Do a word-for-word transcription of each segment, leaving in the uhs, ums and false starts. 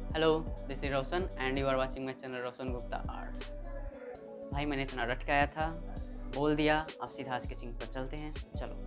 Hello, this is Roshan and you are watching my channel Roshan Gupta arts. भाई मैंने इतना रट के आया था, बोल दिया, अब सीधा स्केचिंग पर चलते हैं। चलो।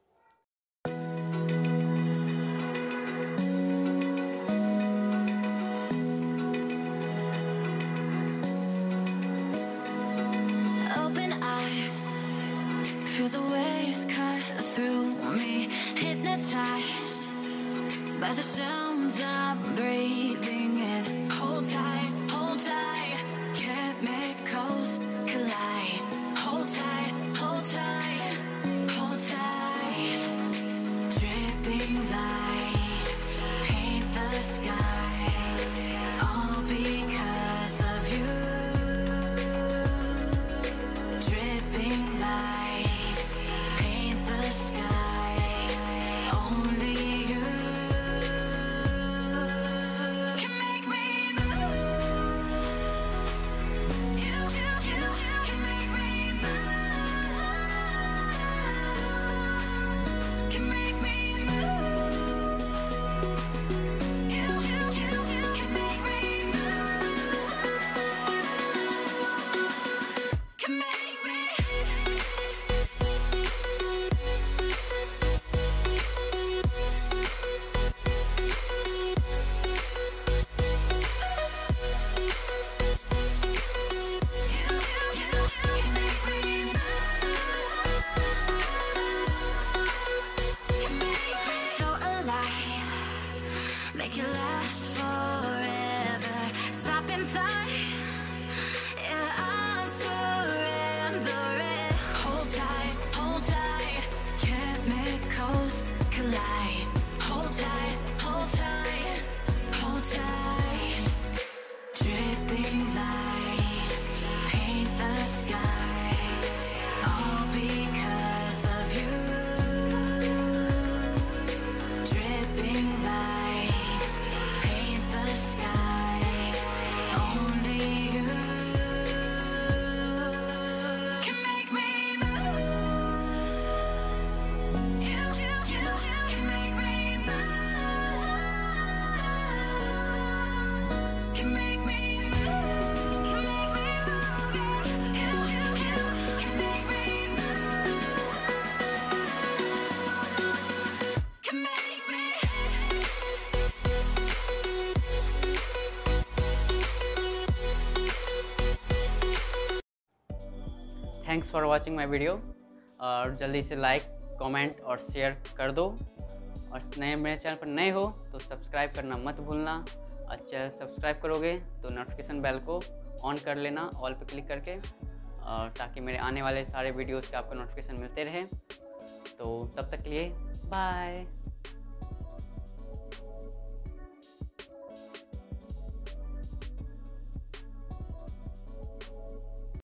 Open eye, feel the waves cut through me, hypnotized by the sounds I'm breathing in. Hold tight, hold tight, chemicals collide. Hold tight, hold tight, hold tight. Dripping lights paint the skies, all because of you. Dripping lights paint the skies, only you can make me move. You, you, you can make me move. Can make me move. You, you, you can make me move. Can make me. So alive, make it last forever. Stop in time, yeah, I'm surrendering. Hold tight, hold tight, chemicals collide. Hold tight, hold tight, hold tight. Dripping lights paint the skies, all because of you. Dripping lights paint the skies, only you can make me move. You, you, you can make me move. Can make me move. Can make me move. You, you, you can make me move. Can make me. Thanks for watching my video. और जल्दी से like, comment और share कर दो। और नए मेरे channel पर नए हो तो सब्सक्राइब करना मत भूलना। और चैनल सब्सक्राइब करोगे तो नोटिफिकेशन बेल को ऑन कर लेना, ऑल पे क्लिक करके, और ताकि मेरे आने वाले सारे वीडियोस के आपको नोटिफिकेशन मिलते रहे। तो तब तक के लिए बाय।